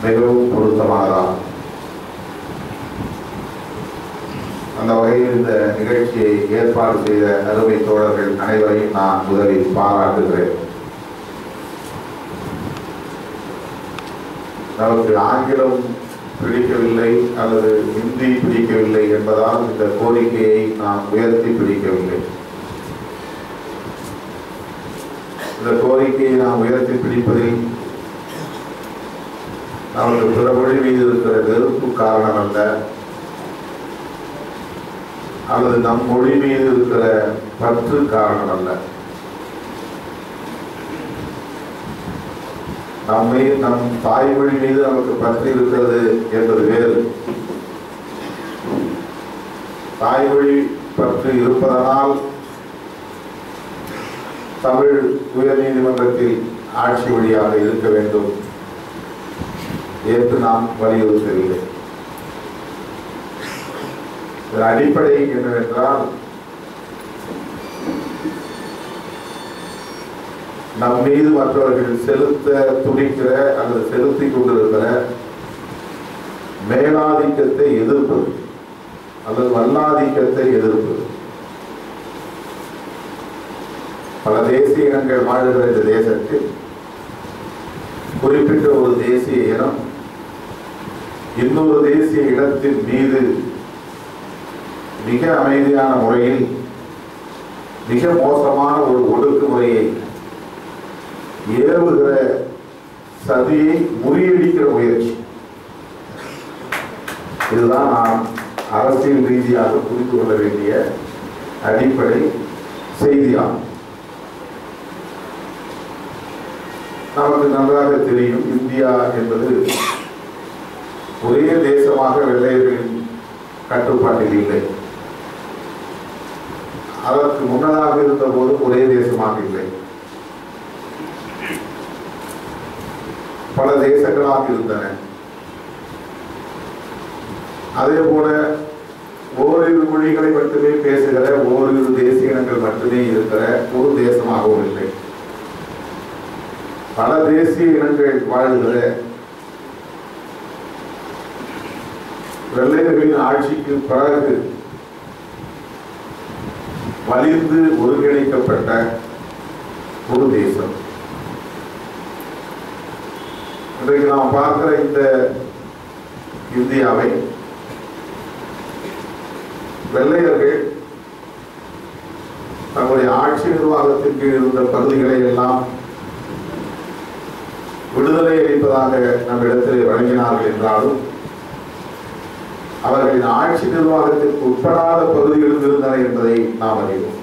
மிகவும் பொருத்தமானதாகும். அந்த வகையில் இந்த நிகழ்ச்சியை ஏற்பாடு செய்த அருமை தோழர்கள் அனைவரையும் நான் முதலில் பாராட்டுகிறேன். நமக்கு ஆங்கிலம் பிடிக்கவில்லை அல்லது ஹிந்தி பிடிக்கவில்லை என்பதால் இந்த கோரிக்கையை நாம் உயர்த்தி பிடிக்கவில்லை. இந்த கோரிக்கையை நாம் உயர்த்தி பிடிப்பதில் நமக்கு பிற மொழி மீது இருக்கிற வெறுப்பு காரணம் அல்ல, அல்லது நம் மொழி மீது இருக்கிற பற்று காரணம் அல்ல. நம் தாய்மொழி மீது நமக்கு பற்று இருக்கிறது என்பது வேறு. தாய்மொழி பற்று இருப்பதனால் தமிழ் உயர் நீதிமன்றத்தில் ஆட்சி மொழியாக இருக்க வேண்டும் என்று நாம் வலியுறுத்தவில்லை. அடிப்படை என்னவென்றால், நம் மீது மற்றவர்கள் செலுத்த துடிக்கிற அல்லது செலுத்திக் கொண்டிருக்கிற மேலாதிக்கத்தை எதிர்ப்பது அல்லது வல்லாதிக்கத்தை எதிர்ப்பது. பல தேசிய இனங்கள் வாழ்கிற இந்த தேசத்தில் குறிப்பிட்ட ஒரு தேசிய இனம் இன்னொரு தேசிய இனத்தின் மீது மிக அமைதியான முறையில் மிக மோசமான ஒரு ஒடுக்குமுறையை ஏவுகிற சதியை முறியடிக்கிற முயற்சி. இதுதான் நாம் அரசியல் ரீதியாக புரிந்து கொள்ள வேண்டிய அடிப்படை செய்தியாகும். நமக்கு நன்றாக தெரியும், இந்தியா என்பது ஒரே தேசமாக வெள்ளையர்களின் கட்டுப்பாட்டில் இல்லை. அதற்கு முன்னதாக இருந்த போது ஒரே தேசமாக இல்லை, பல தேசங்களாக இருந்தன. அதே போல ஓரிரு மொழிகளை மட்டுமே பேசுகிற ஓரிரு தேசிய இனங்கள் மட்டுமே இருக்கிற ஒரு தேசமாகவும் இல்லை. பல தேசிய இனங்கள் வாழ்கிற, வெள்ளையர்களின் ஆட்சிக்கு பிறகு வலிந்து ஒருங்கிணைக்கப்பட்ட ஒரு தேசம். இன்றைக்கு நாம் பார்க்கிற இந்த இந்தியாவை வெள்ளையர்கள் தங்களுடைய ஆட்சி நிர்வாகத்தின் கீழ் இருந்த பகுதிகளை எல்லாம் விடுதலை அளிப்பதாக நம்மிடத்தில் வழங்கினார்கள் என்றாலும் அவர்களின் ஆட்சி நிர்வாகத்திற்கு உட்படாத பகுதிகளில் இருந்தன என்பதை நாம் அறிவோம்.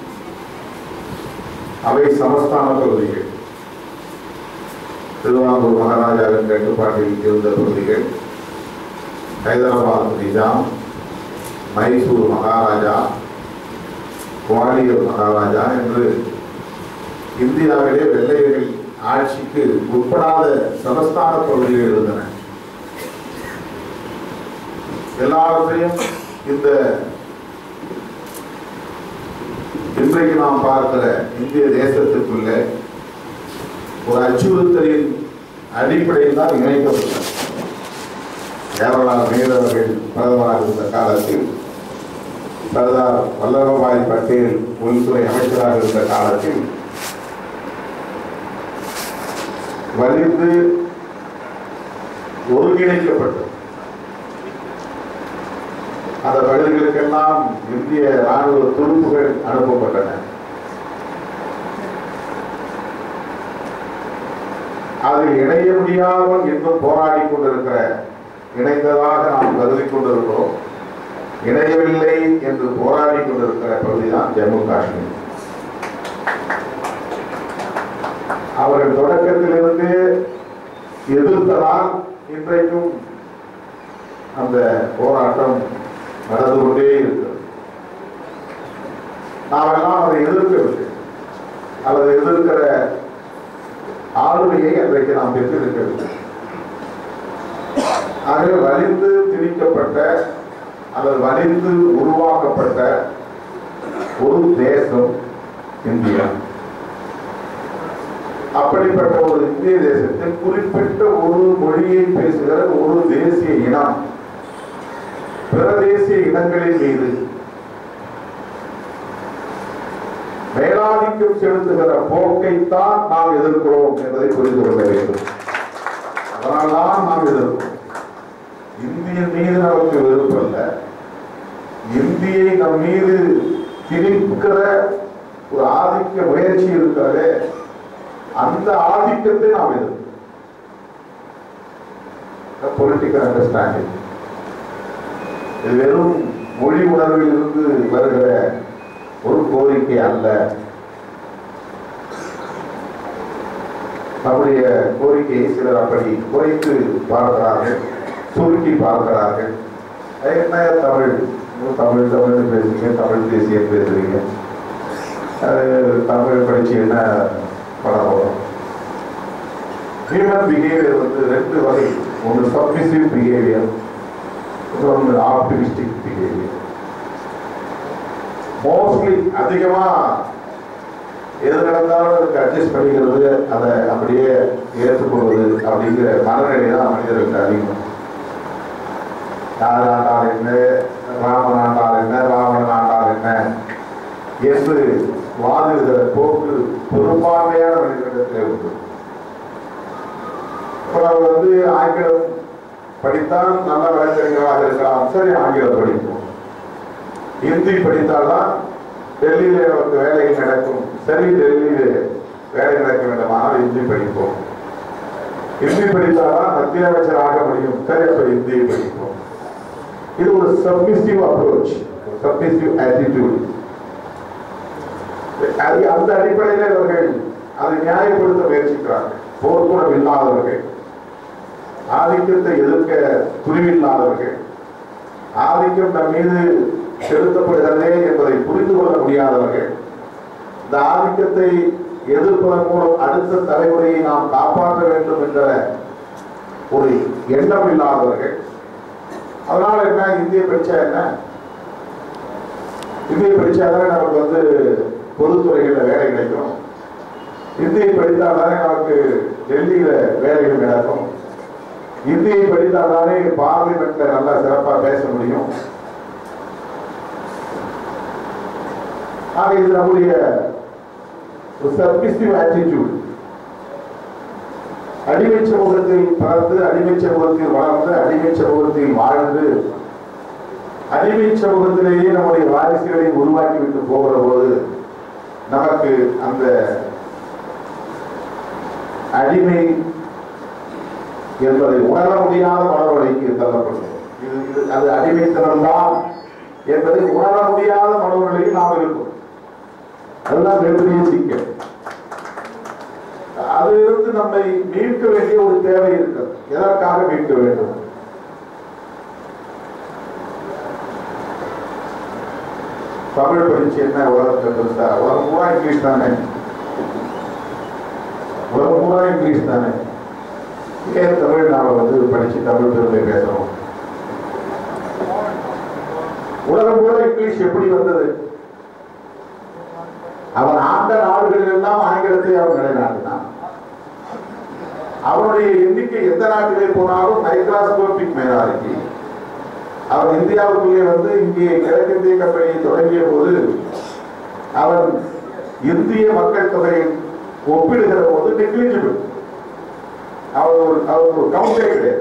அவை சமஸ்தான பகுதிகள், திருவாங்கூர் மகாராஜாவின் கட்டுப்பாட்டில் இருந்த பகுதிகள், ஹைதராபாத் நிஜாம், மைசூர் மகாராஜா, குவாலியர் மகாராஜா என்று இந்தியாவிலே வெள்ளையர்கள் ஆட்சிக்கு உட்படாத சமஸ்தான பகுதிகள் இருந்தன. எல்லாவற்றையும் இந்த இன்றைக்கு நாம் பார்க்கிற இந்திய தேசத்திற்குள்ள ஒரு அச்சுறுத்தலின் அடிப்படையில் தான் இணைக்கப்பட்டது. ஜவஹர்லால் நேரு அவர்கள் பிரதமராக இருந்த காலத்தில், சர்தார் வல்லபாய் பட்டேல் உள்துறை அமைச்சராக இருந்த காலத்தில் வலிந்து ஒருங்கிணைக்கப்பட்டது. அந்த பகுதிகளுக்கெல்லாம் இந்திய ராணுவ துருப்புகள் அனுப்பப்பட்டன. அதில் இணைய முடியாமல் இன்னும் போராடி கொண்டிருக்கிற, இணைந்ததாக நாம் கருதி கொண்டிருக்கிறோம், இணையவில்லை என்று போராடி கொண்டிருக்கிற பகுதிதான் ஜம்மு காஷ்மீர். அவர்கள் தொடக்கத்திலிருந்து எதிர்த்ததால் இன்றைக்கும் அந்த போராட்டம் நடந்து கொண்டே இருக்கிறது. நாம் எல்லாம் அதை எதிர்க்கவில்லை, அல்லது எதிர்க்கிற ஆளுமையை அன்றைக்கு நாம் பெற்றிருக்கவில்லை. ஆகவே வலிந்து திணிக்கப்பட்ட அல்லது வலிந்து உருவாக்கப்பட்ட ஒரு தேசம் இந்தியா. அப்படிப்பட்ட ஒரு இந்திய தேசத்தில் குறிப்பிட்ட ஒரு மொழியை பேசுகிற ஒரு தேசிய இனம் பிற தேசிய இனங்களின் மீது மேலாதிக்கம் செலுத்துகிற போக்கைத்தான் நாம் எதிர்க்கிறோம் என்பதை புரிந்து கொள்ள வேண்டும். அதனால்தான் நாம் எதிர்க்கிறோம். இந்திய மீது நமக்கு விருப்பமல்ல, இந்தியை நம் மீது திணிக்கிற ஒரு ஆதிக்க முயற்சி இருக்கிறதே, அந்த ஆதிக்கத்தை நாம் எதிர்க்கிறோம். பொலிட்டிக்கல் அண்டர்ஸ்டாண்டிங் இது வெறும் மொழி உணர்வில் இருந்து வருகிற ஒரு கோரிக்கை அல்ல. நம்முடைய கோரிக்கையை சிலர் அப்படி குறைத்து பார்க்கிறார்கள், சுருக்கி பார்க்கிறார்கள். என்ன தமிழ் தமிழ் தமிழ் பேசுறீங்க, தமிழ் தேசியம் பேசுறீங்க, தமிழ் படிச்சு என்ன பண்ண போறோம்? ஹியூமன் பிஹேவியர் வந்து ரெண்டு வகை, ஒன்று சப்மிசிவ் பிஹேவியர், ஒன்று ஆப்டிமிஸ்டிக் பிஹேவியர். மோஸ்ட்லி அதிகமா எது நடந்தாலும் அதுக்கு அட்ஜஸ்ட் பண்ணிக்கிறது, அதை அப்படியே ஏற்றுக்கொள்வது அப்படிங்கிற மனநிலை தான் மனிதர்களுக்கு அதிகம். யார் ஆண்டால் என்ன, ராமன் ஆண்டால் என்ன, ராவணன் ஆண்டால் என்ன என்று வாதிடுகிற போக்கு பெரும்பான்மையான மனிதர்களிடத்திலே உண்டு. அவர் வந்து ஆங்கிலம் படித்தால் நல்ல வழக்கறிஞராக இருக்கலாம், சரி ஆங்கிலம் படிப்போம். ஹிந்தி படித்தால்தான் டெல்லியில நமக்கு வேலை நடக்கும், சரி டெல்லியில வேலை நடக்க வேண்டுமானால் ஹிந்தி படிப்போம். ஹிந்தி படித்தால்தான் மத்திய அமைச்சர் ஆக முடியும், சரி அப்ப ஹிந்தியை படிப்போம். இது ஒரு சப்மிசிவ் அப்ரோச், சப்மிசிவ் ஆட்டிடியூட். அந்த அடிப்படையில் அவர்கள் அதை நியாயப்படுத்த முயற்சிக்கிறார்கள். போர்க்குணம் இல்லாதவர்கள், ஆதிக்கத்தை எதிர்க்க துணிவில்லாதவர்கள், ஆதிக்கம் நம் மீது செலுத்தப்படுகிறதே என்பதை புரிந்து கொள்ள முடியாதவர்கள், இந்த ஆதிக்கத்தை எதிர்ப்பதன் மூலம் அடுத்த தலைமுறையை நாம் காப்பாற்ற வேண்டும் என்ற ஒரு எண்ணம் இல்லாதவர்கள். அதனால என்ன, இந்திய படிச்சா என்ன, இந்திய படிச்சாதானே நமக்கு வந்து பொதுத்துறைகளில் வேலை கிடைக்கும், இந்தியை படித்தால்தானே நமக்கு டெல்லியில வேலைகள் நடக்கும், இந்தியை படித்தால்தானே பார்லிமெண்ட்ல நல்லா சிறப்பா பேச முடியும். ஆக இது நம்முடைய சப்மிசிவ் ஆட்டிடியூட். அடிமை சமூகத்தில் பிறந்து, அடிமை சமூகத்தில் வளர்ந்து, அடிமை சமூகத்தில் வாழ்ந்து, அடிமை சமூகத்திலேயே நம்முடைய வாரிசுகளை உருவாக்கி விட்டு போகிற போது நமக்கு அந்த அடிமை என்பதை உணர முடியாத மனோநிலைக்கு தள்ளப்படுகிறது. அது அடிமைத்தனம்தான் என்பதை உணர முடியாத மனோநிலையில் நாம் இருக்கும். அதுதான் மிகப்பெரிய சிக்கல். அதிலிருந்து நம்மை மீட்க வேண்டிய ஒரு தேவை இருக்கிறது. எதற்காக மீட்க வேண்டும்? தமிழ் படிச்சு என்ன உலகத்தில் இருந்தா? உலகம் பூரா இங்கிலீஷ் தானே, உலகம் பூரா இங்கிலீஷ் தானே. ஏன் தமிழ் நாம வந்து படிச்சு தமிழ் பெருமை பேசணும்? உலகம் பூரா இங்கிலீஷ் எப்படி வந்தது? அவன் ஆண்ட நாடுகளில் எல்லாம் ஆங்கிலத்தை அவன் நிலைநாட்டினான். அவனுடைய எண்ணிக்கை எந்த நாட்டிலே போனாலும் மைக்ராஸ்கோபிக் மைனாரிட்டி. அவன் இந்தியாவுக்குள்ளே வந்து இங்கே கிழக்கிந்திய கம்பெனியை தொடங்கிய போது அவன் இந்திய மக்கள் தொகையை ஒப்பிடுகிற போது நெக்லிஜிபிள். அவர் ஒரு கவுண்டே கிடையாது.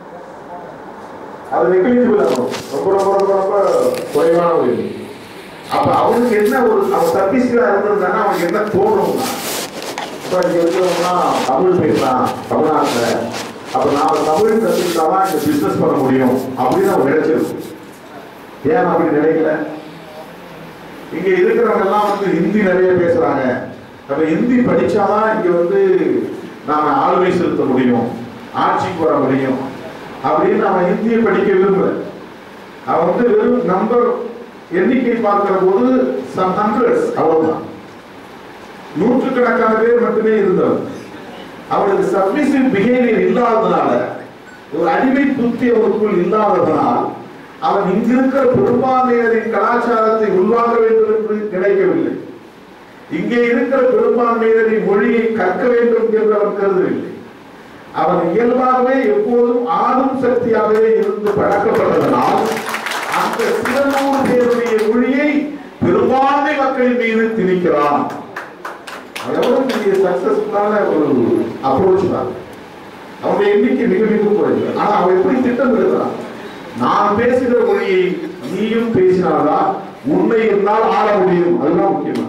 அது நெக்லிஜிபிள் ஆகும், ரொம்ப ரொம்ப ரொம்ப ரொம்ப குறைவான ஒரு. அப்ப அவனுக்கு என்ன ஒரு அவன் சர்வீஸ்ல இருந்திருந்தானா அவனுக்கு என்ன தோணும்னா, இப்ப இங்க இருக்கிறவங்கன்னா தமிழ் பேசலாம் தமிழ்நாட்டுல, அப்ப நாம தமிழ் கத்துக்கிட்டாதான் இங்க பிசினஸ் பண்ண முடியும் அப்படின்னு அவன் நினைச்சிருக்கு. ஏன் அப்படி நினைக்கல? இங்க இருக்கிறவங்க எல்லாம் வந்து ஹிந்தி நிறைய பேசுறாங்க, நம்ம ஹிந்தி படிச்சாதான் இங்க வந்து நாம ஆளுமை செலுத்த முடியும், ஆட்சிக்கு வர முடியும் அப்படின்னு அவன் ஹிந்தியை படிக்க விரும்பல. அவன் வந்து வெறும் நம்பர் எண்ணிக்கை பார்க்கிற போது some hundreds அவ்வளவுதான், நூற்றுக்கணக்கான பேர் மட்டுமே இருந்தவர். அவனுக்கு சப்மிசிவ் பிஹேவியர் இல்லாததுனால, ஒரு அடிமை புத்தி அவனுக்குள் இல்லாததனால் அவன் இங்கிருக்கிற பெரும்பான்மையினரின் கலாச்சாரத்தை உள்வாங்க வேண்டும் என்று நினைக்கவில்லை. இங்கே இருக்கிற பெரும்பான்மையினரின் மொழியை கற்க வேண்டும் என்று அவன் கருதவில்லை. அவன் இயல்பாகவே எப்போதும் ஆளும் சக்தியாகவே இருந்து பழக்கப்பட்டதனால் அந்த சில நூறு பேருடைய மொழியை பெரும்பான்மை மக்களின் மீது திணிக்கிறான். எவ்வளவு பெரிய சக்சஸ்ஃபுல்லான ஒரு அப்ரோச் தான். அவனுடைய எண்ணிக்கை மிக மிக குறைவு. ஆனா அவன் எப்படி திட்டம் எழுதுறான்? நான் பேசுகிற மொழியை நீயும் பேசினால்தான் உண்மை இருந்தால் ஆள முடியும். அதுதான் முக்கியமா.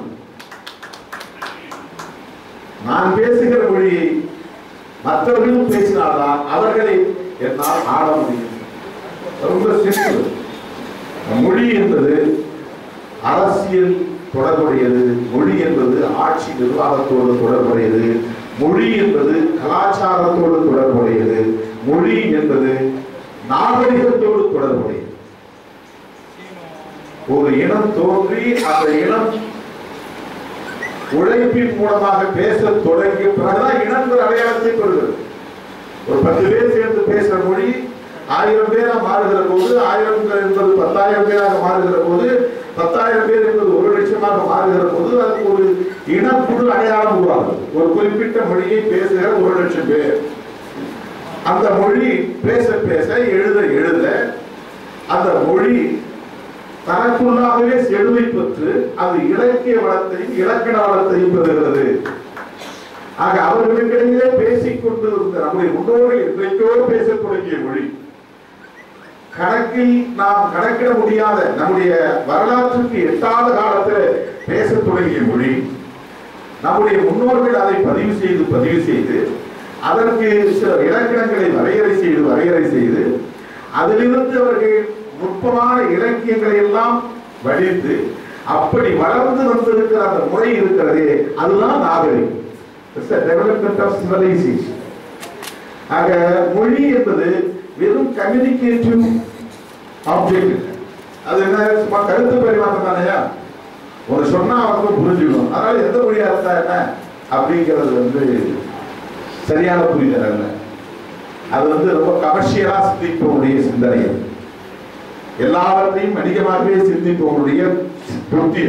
நான் பேசுகிற மொழியை மற்றவர்களும் பேசினால்தான் அவர்களை என்னால் ஆள முடியும். ரொம்ப சிம்பிள். மொழி என்பது அரசியல் தொடர்புடையது. மொழி என்பது ஆட்சி நிர்வாகத்தோடு தொடர்புடையது. மொழி என்பது கலாச்சாரத்தோடு தொடர்புடையது. மொழி என்பது நாகரிகத்தோடு தொடர்புடையது. ஒரு இனம் தோன்றி அந்த இனம் உழைப்பின் மூலமாக பேச தொடங்கிய பிறகுதான் இனங்கள் அடையாளத்தை பெறுகிறது. ஒரு 10 பேர் சேர்ந்து பேசுற மொழி 1000 பேரா மாறுகிற போது, 1000 என்பது 10,000 பேராக மாறுகிற போது, 10,000 பேர் என்பது 1,00,000 மாறுகிற போது அதுக்கு ஒரு இனக்குழு அடையாளம் உருவாகும். ஒரு குறிப்பிட்ட மொழியை பேசுகிற 1,00,000 பேர். அந்த மொழி பேச பேச எழுத எழுத அந்த மொழி தனக்குள்ளாகவே செழுமை பெற்று அது இலக்கிய வளத்தையும் இலக்கண வளத்தையும் பெறுகிறது. ஆக அவர்களுக்கிடையே பேசிக்கொண்டு இருந்த நம்முடைய முன்னோர்கள் என்றைக்கோ பேச தொடங்கிய மொழி, கணக்கில் நாம் கணக்கிட முடியாத நம்முடைய வரலாற்றுக்கு எட்டாத காலத்தில் பேச தொடங்கிய மொழி, நம்முடைய முன்னோர்கள் அதை பதிவு செய்து அதற்கு சில இலக்கணங்களை வரையறை செய்து அதிலிருந்து அவர்கள் நுட்பமான இலக்கியங்களை எல்லாம் வடித்து அப்படி வளர்ந்து வந்திருக்கிற அந்த முறை இருக்கிறதே, அதுதான் நாகரிகம். Development of civilisation. ஆக மொழி என்பது வெறும் கம்யூனிகேட்டிவ் ஆப்ஜெக்ட். அது என்ன, சும்மா கருத்து பரிமாற்றம் தானையா? ஒன்று சொன்னா அவனுக்கு புரிஞ்சுக்கணும். அதனால எந்த மொழியா இருந்தா என்ன அப்படிங்கிறது சரியான புரிதல் அல்ல. அது ரொம்ப கமர்ஷியலா சிந்திப்பவனுடைய சிந்தனை. எல்லாவற்றையும் அதிகமாகவே சிந்திப்பவனுடைய புத்தி.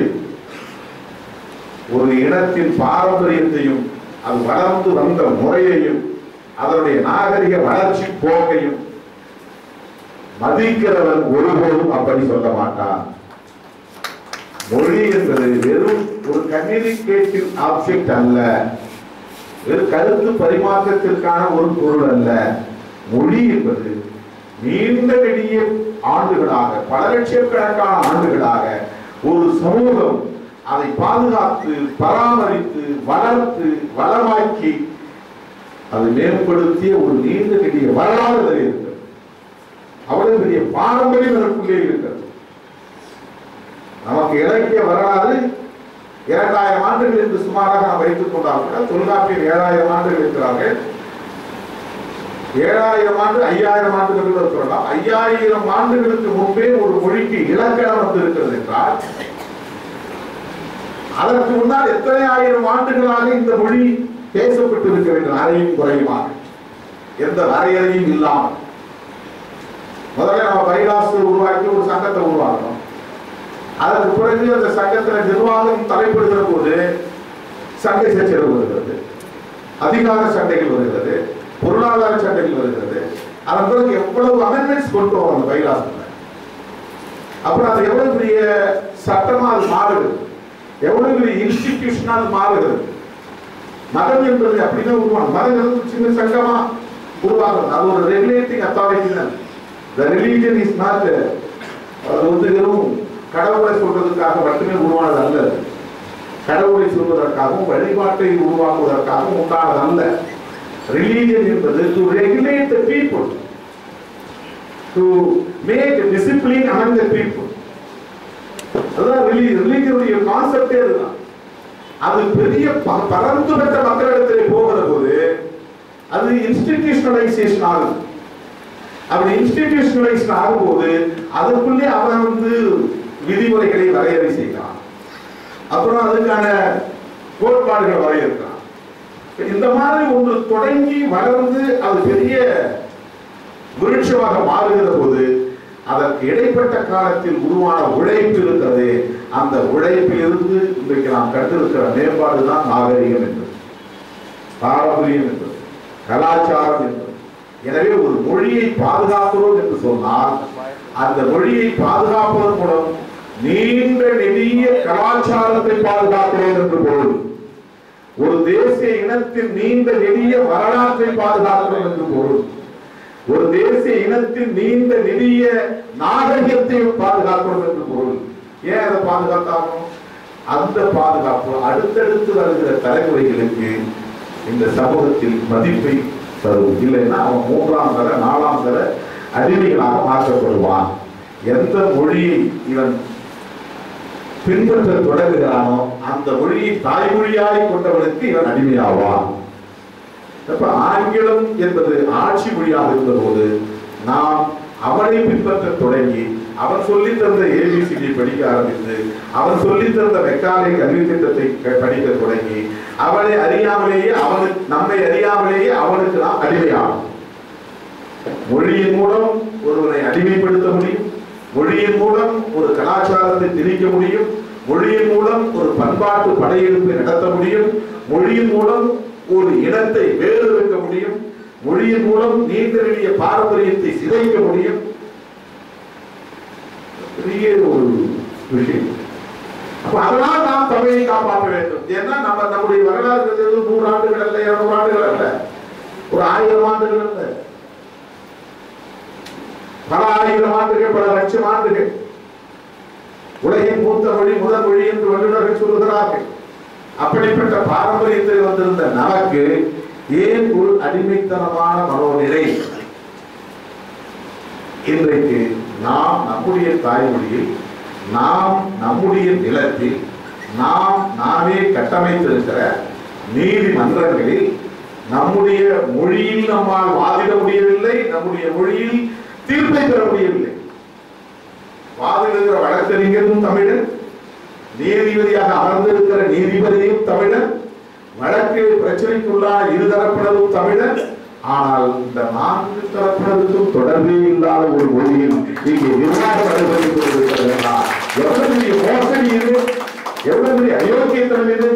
ஒரு இனத்தின் பாரம்பரியத்தையும் அது வளர்ந்து வந்த முறையையும் அதனுடைய நாகரிக வளர்ச்சி போக்கையும் மதிக்கிறவன் ஒருபோதும் அப்படி சொல்ல மாட்டான். மொழி என்பது வெறும் ஒரு கம்யூனிகேட்டிவ் ஆப்ஜெக்ட் அல்ல, வெறும் கருத்து பரிமாற்றத்திற்கான ஒரு பொருள் அல்ல. மொழி என்பது நீண்ட நெடிய ஆண்டுகளாக, பல லட்சக்கணக்கான ஆண்டுகளாக ஒரு சமூகம் அதை பாதுகாத்து பராமரித்து வளர்த்து வளமாக்கி அதை மேம்படுத்திய ஒரு நீண்ட நெடிய வரலாறு இருக்கிறது. அவ்வளவு பெரிய பாரம்பரியம் அதற்குள்ளே இருக்கிறது. நமக்கு இலக்கிய வரலாறு 2000 ஆண்டுகள் என்று சுமாராக நாம் வைத்துக் கொண்டால் கூட தொல்காப்பியர் 7000 ஆண்டுகள் இருக்கிறார்கள். 7000 ஆண்டு 5000 ஆண்டுகள் சொல்லலாம். 5000 ஆண்டுகளுக்கு முன்பே ஒரு மொழிக்கு இலக்கணம் வந்து இருக்கிறது என்றால் அதற்கு முன்னால் எத்தனை ஆயிரம் ஆண்டுகளாக இந்த மொழி பேசப்பட்டு இருக்க வேண்டும். அறையும் குறையுமாக எந்த வரையறையும் இல்லாமல் முதல்ல நம்ம பைலாசு உருவாக்கி ஒரு சங்கத்தை உருவாக்கணும். அதற்கு பிறகு அந்த சங்கத்தில் நிர்வாகம் தலைப்படுகிற போது சண்டை சச்சரவு வருகிறது, அதிகார சண்டைகள் வருகிறது, பொருளாதார சண்டைகள் வருகிறது. அதன் பிறகு எவ்வளவு அமெண்ட்மெண்ட்ஸ் கொண்டு வரும் அந்த பைலாசுல. அப்புறம் அது எவ்வளவு பெரிய சட்டமா அது மாறுகிறது, எவ்வளவு பெரிய இன்ஸ்டிடியூஷனா அது மாறுகிறது. மதம் என்பது அப்படிதான் உருவாகும். மதம் சின்ன சங்கமா உருவாகும். அது ஒரு ரெகுலேட்டிங் அத்தாரிட்டி தான். The religion is not அது வெறும் கடவுளை சொல்றதுக்காக மட்டுமே உருவானது அல்ல. கடவுளை சொல்வதற்காகவும் வழிபாட்டை உருவாக்குவதற்காகவும் உண்டானது அல்ல. Religion என்பது to regulate the people, to make a discipline among the people. அதான் ரிலீஜியனுடைய கான்செப்டே அதுதான். அது பெரிய பரந்து பெற்ற மக்களிடத்திலே போகிற போது அது இன்ஸ்டிடியூஷனலைசேஷன் ஆகுது. அப்படி இன்ஸ்டிடியூஷனலைஸ் ஆகும்போது அதற்குள்ளே அவன் விதிமுறைகளை வரையறை செய்யலாம். அப்புறம் அதுக்கான கோட்பாடுகள் வரையறுக்கலாம். இந்த மாதிரி ஒன்று தொடங்கி வளர்ந்து அது பெரிய விருட்சமாக மாறுகிற போது அதற்கு இடைப்பட்ட காலத்தில் உருவான உழைப்பு இருக்கிறது. அந்த உழைப்பிலிருந்து இன்றைக்கு நாம் கண்டிருக்கிற மேம்பாடுதான் நாகரிகம் என்பது, பாரம்பரியம் என்பது, கலாச்சாரம் என்பது. எனவே ஒரு மொழியை பாதுகாக்கிறோம் என்று சொன்னால் அந்த மொழியை பாதுகாப்பதன் மூலம் நீண்ட நெடிய கலாச்சாரத்தை பாதுகாக்கிறோம் என்று பொருள். ஒரு தேசிய இனத்தின் நீண்ட நெடிய வரலாற்றை பாதுகாக்கிறோம் என்று பொருள். ஒரு தேசிய இனத்தின் நீண்ட நெடிய நாகரிகத்தை பாதுகாக்கிறோம் என்று பொருள். ஏன் அதை பாதுகாத்தாலும் அந்த பாதுகாப்பு அடுத்தடுத்து வருகிற தலைமுறைகளுக்கு இந்த சமூகத்தில் மதிப்பை தரும். இல்லைன்னா அவன் 3ஆம் தர 4ஆம் தர அடிமைகளாக மாற்றப்படுவான். எந்த மொழியை இவன் பின்பற்ற தொடங்குகிறானோ அந்த மொழியை தாய்மொழியாய் கொண்டவனுக்கு இவன் அடிமையாவான். ஆங்கிலம் என்பது ஆட்சி மொழியாக இருந்தபோது நாம் அவனை பின்பற்ற தொடங்கி அவன் சொல்லி தந்த ABCD படிக்க ஆரம்பித்து அவன் சொல்லி தந்த மெக்காலை கல்வி திட்டத்தை படிக்க தொடங்கி அவனை அறியாமலேயே அவனுக்கு நம்மை அறியாமலேயே அவனுக்கு நாம் அடிமையாகும். மொழியின் மூலம் ஒருவனை அடிமைப்படுத்த முடியும். மொழியின் மூலம் ஒரு கலாச்சாரத்தை திணிக்க முடியும். மொழியின் மூலம் ஒரு பண்பாட்டு படையெடுப்பை நடத்த முடியும். மொழியின் மூலம் ஒரு இனத்தை வேறு வைக்க முடியும். மொழியின் மூலம் நீண்ட நெடிய பாரம்பரியத்தை சிதைக்க முடியும். பெரிய ஒரு விஷயம். அதனால் நாம் தமிழை காப்பாற்ற வேண்டும். ஏன்னா நம்முடைய வரலாறு 100 ஆண்டுகள் அல்ல, 200 ஆண்டுகள் அல்ல, ஒரு 1000 ஆண்டுகள் அல்ல, பல 1000 ஆண்டுகள், பல லட்சம் ஆண்டுகள். உலகின் மூத்த மொழி முதல் மொழி என்று வல்லுநர்கள் சொல்லுகிறார்கள். அப்படிப்பட்ட பாரம்பரியத்தில் வந்திருந்த நமக்கு ஏன் ஒரு அடிமைத்தனமான மனோநிலை? இன்றைக்கு நாம் நம்முடைய தாய்மொழியில், நாம் நம்முடைய நிலத்தில், நாம் நாமே கட்டமைத்திருக்கிற நீதிமன்றங்களில் நம்முடைய மொழியில் நம்மால் வாதிட முடியவில்லை, நம்முடைய மொழியில் தீர்ப்பை பெற முடியவில்லை. வாதிடுகிற வழக்கறிஞரும் தமிழன், நீதிபதியாக அமர்ந்திருக்கிற நீதிபதியும் தமிழன், வழக்கு பிரச்சனைக்குள்ளான இருதரப்பினரும் தமிழன். ஆனால் இந்த 4 தரப்பினருக்கும் தொடர்பே இல்லாத ஒரு மொழியில் இங்கே நிர்வாகம் நடைபெற்றுக் கொண்டிருக்கிறதா? எவ்வளவு பெரிய மோசடி இது, எவ்வளவு பெரிய அயோக்கியத்தனம் இது!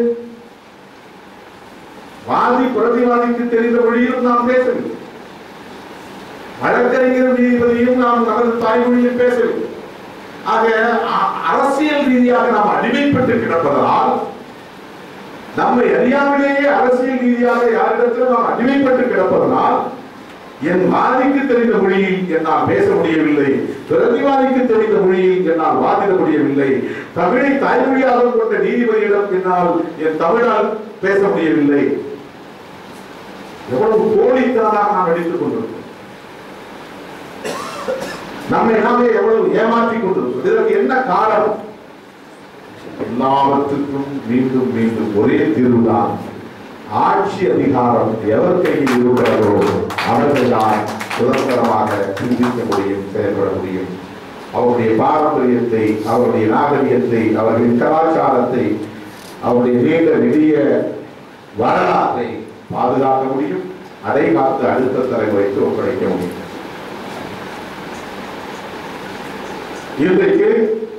வாதி பிரதிவாதிக்கு தெரிந்த மொழியிலும் நாம் பேசவில்லை, வழக்கறிஞர் நீதிபதியும் நாம் நமது தாய்மொழியில் பேசவில்லை. ஆக அரசியல் ரீதியாக நாம் அடிமைப்பட்டு கிடப்பதனால், நம்மை அறியாமலேயே அரசியல் ரீதியாக யாரிடத்திலும் நாம் அடிமைப்பட்டு கிடப்பதனால், என் வாதிக்கு தெரிந்த மொழியில் என்னால் பேச முடியவில்லை, பிரதிவாதிக்கு தெரிந்த மொழியில் என்னால் வாதிட முடியவில்லை, தமிழை தாய்மொழியாக கொண்ட நீதிபதியிடம் என்னால் என் தமிழால் பேச முடியவில்லை. எவ்வளவு கோழித்தனமாக நாம் அடித்துக் கொண்டிருக்கிறோம், நம்மை நாமே எவ்வளவு ஏமாற்றிக் கொண்டிருக்கிறோம். இதற்கு என்ன காரணம்? எல்லாவற்றுக்கும் மீண்டும் மீண்டும் ஒரே தீர்வுதான். ஆட்சி அதிகாரம் எவர் கையில் இருக்கிறதோ அவர்கள்தான் சுதந்திரமாக சிந்திக்க முடியும், செயல்பட முடியும். அவருடைய பாரம்பரியத்தை, அவருடைய நாகரிகத்தை, அவர்களின் கலாச்சாரத்தை, அவருடைய நீண்ட நெடிய வரலாற்றை பாதுகாக்க முடியும். அதை காத்து அடுத்த தலைமுறைக்கு ஒப்படைக்க முடியும். இன்றைக்கு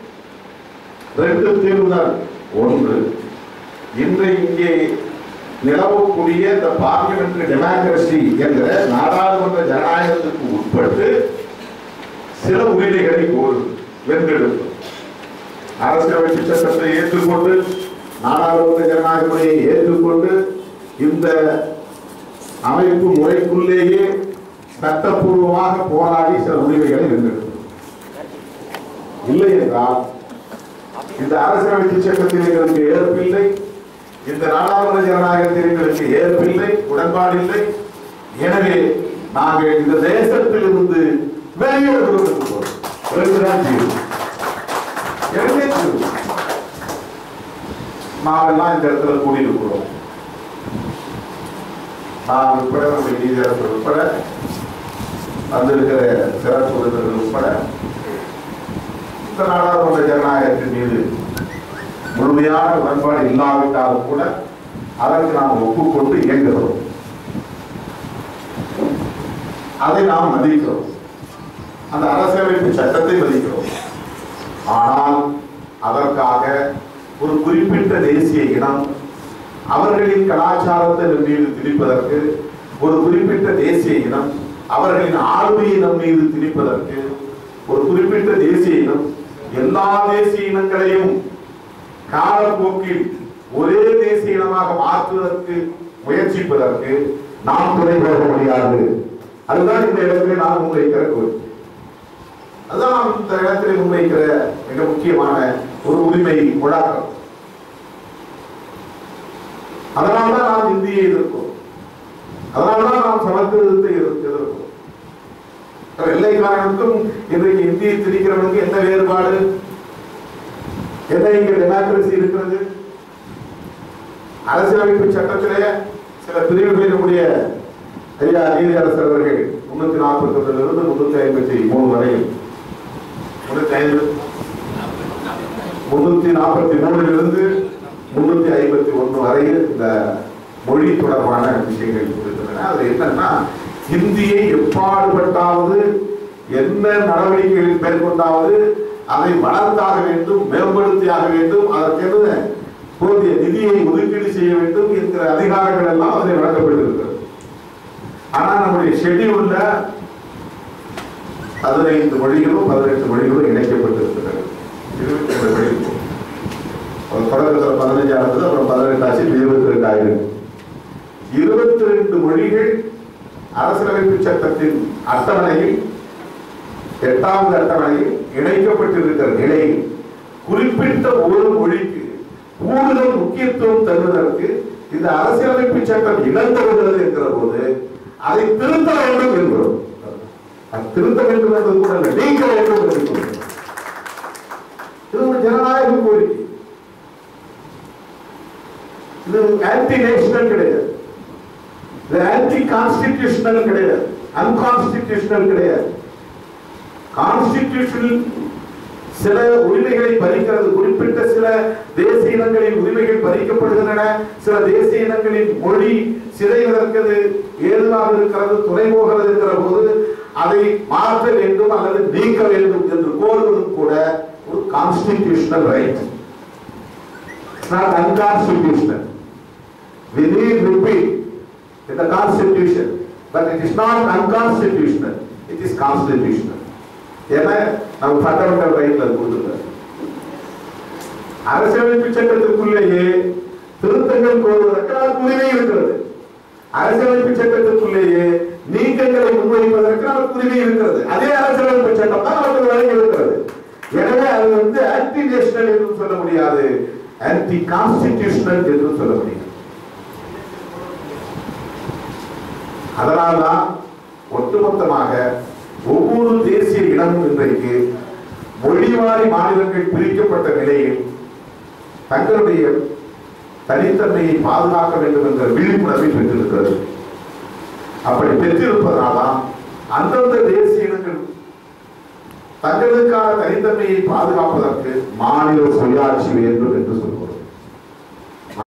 2 தீர்வுகள். ஒன்று, இங்கே நிலவக்கூடிய இந்த பார்லிமெண்டரி டெமோக்ரசி என்கிற நாடாளுமன்ற ஜனநாயகத்துக்கு உட்பட்டு சில உரிமைகளை வென்றெடுப்பு, அரசியலமைப்பு சட்டத்தை ஏற்றுக்கொண்டு, நாடாளுமன்ற ஜனநாயக முறையை ஏற்றுக்கொண்டு, இந்த அமைப்பு முறைக்குள்ளேயே சட்டப்பூர்வமாக போராடி சில உரிமைகளை வென்றெடுப்பு. இல்லை என்றால் இந்த அரசியலமைப்பு சட்டத்தில் எங்களுக்கு ஏற்பில்லை, இந்த நாடாளுமன்ற ஜனநாயகத்தில் எங்களுக்கு ஏற்பில்லை, உடன்பாடில்லை, எனவே நாங்கள் இந்த தேசத்தில் இருந்து வெளியேறுகிறோம். நாமெல்லாம் இந்த இடத்துல கூடியிருக்கிறோம். நான் உட்பட, நம்முடைய நீதியரசர் உட்பட, வந்திருக்கிற சிறப்பு விருந்தினர்கள் உட்பட, இந்த நாடாளுமன்ற ஜனநாயகத்தின் மீது முழுமையான உடன்பாடு இல்லாவிட்டாலும் கூட அதற்கு நாம் ஒப்புக்கொண்டு இயங்குகிறோம், அதை நாம் மதிக்கிறோம். அந்த அரசியலமைப்பு சட்டத்தை மதிக்கிறோம். ஆனால் அதற்காக ஒரு குறிப்பிட்ட தேசிய இனம் அவர்களின் கலாச்சாரத்தை நம் மீது திணிப்பதற்கு, ஒரு குறிப்பிட்ட தேசிய இனம் அவர்களின் ஆளுமையை நம் மீது திணிப்பதற்கு, ஒரு குறிப்பிட்ட தேசிய இனம் எல்லா தேசிய இனங்களையும் காலப்போக்கில் ஒரே தேசிய இனமாக மாற்றுவதற்கு முயற்சிப்பதற்கு நாம் துணை போக முடியாது. அதுதான் இந்த இடத்திலே நாம் முன்வைக்கிற கோரிக்கை. அதுதான் நாம் இந்த இடத்திலே முன்வைக்கிற மிக முக்கியமான ஒரு உரிமை முழக்கம். அதனால்தான் நாம் இந்தியை எதிர்ப்போம். அதனால்தான் நாம் சமத்துவத்தை எதிர்ப்போம். வெள்ளைக்காரனுக்கும் இன்றைக்கு இந்தியை திணிக்கிறவனுக்கு என்ன வேறுபாடு? என்ன இங்க டெமோக்ரசி இருக்கிறது? அரசியலமைப்பு சட்டத்திலே சில பிரிவுகளினுடைய ஐயா நீதியரசர் அவர்கள் 341 353 வரையில் 343 351 வரையில் இந்த மொழி தொடர்பான விஷயங்கள் இருக்கின்றன. அது என்னன்னா, இந்தியை எப்பாடுபட்டாவது என்ன நடவடிக்கைகளில் மேற்கொண்டாவது அதை வளர்த்தாக வேண்டும், மேம்படுத்தியாக வேண்டும், அதற்கு போதிய நிதியை ஒதுக்கீடு செய்ய வேண்டும் என்கிற அதிகாரங்கள் எல்லாம் அதில் வழங்கப்பட்டிருக்கிறது. ஆனால் நம்முடைய ஷெட்யூல்ல 15 மொழிகளும் 18 மொழிகளும் இணைக்கப்பட்டிருக்கிறது. 22 மொழிகள் தொடக்கத்தில் 15 ஆனது, அப்புறம் 18 ஆச்சு, 22 ஆயிரம். 22 மொழிகள் அரசியலமைப்பு சட்டத்தின் அட்டவணையில் 8வது அட்டவணையில் இணைக்கப்பட்டிருக்கிற நிலையில் குறிப்பிட்ட ஒரு மொழிக்கு கூடுதல் முக்கியத்துவம் தருவதற்கு இந்த அரசியலமைப்பு சட்டம் இழந்துவிடுகிறது என்கிற போது அதை திருத்த வேண்டும் என்கிறோம். திருத்த வேண்டும் என்பது கூட நீக்க வேண்டும் என்று சொல்கிறோம். இது ஒரு ஜனநாயக கோரிக்கை. இது ஆன்டி நேஷனல் கிடையாது, இது ஆன்டி கான்ஸ்டிடியூஷனல் கிடையாது, அன்கான்ஸ்டிடியூஷனல் கிடையாது. கான்ஸ்டிடியூஷனல் சில உரிமைகளை பறிக்கிறது. குறிப்பிட்ட சில தேசிய இனங்களின் உரிமைகள் பறிக்கப்படுகின்றன. சில தேசிய இனங்களின் மொழி சிதைவதற்கு ஏதுவாக இருக்கிறது, துணை போகிறது என்கிற போது அதை மாற்ற வேண்டும் அல்லது நீக்க வேண்டும் என்று கோருவதும் கூட ஒரு constitutional right. not unconstitutional. We need repeat in the constitution, but it is not unconstitutional, it is constitutional. ஏன்னா நம்ம ஃபண்டமெண்டல் ரைட்ல கொடுத்துருக்காரு. அரசியலமைப்பு சட்டத்திற்குள்ளேயே திருத்தங்கள் கோருவதற்கு நமக்கு உரிமை இருக்கிறது. அரசியலமைப்பு சட்டத்திற்குள்ளேயே நீக்கங்களை முன்வைப்பதற்கு நமக்கு உரிமை இருக்கிறது. அதே அரசியலமைப்பு சட்டம் தான் நமக்கு வழங்கி இருக்கிறது. எனவே அது ஆன்டி நேஷனல் என்று சொல்ல முடியாது, ஆன்டி கான்ஸ்டிடியூஷனல் என்று சொல்ல முடியாது. அதனால்தான் ஒட்டுமொத்தமாக ஒவ்வொரு தேசிய இனமும் இன்றைக்கு மொழிவாரி மாநிலங்கள் பிரிக்கப்பட்ட நிலையில் தங்களுடைய தனித்தன்மையை பாதுகாக்க வேண்டும் என்ற விழிப்புணர்வை பெற்றிருக்கிறது. அப்படி பெற்றிருப்பதனால்தான் அந்தந்த தேசிய இனங்கள் தங்களுக்கான தனித்தன்மையை பாதுகாப்பதற்கு மாநில சுயாட்சி வேண்டும் என்று சொல்லுவோம்.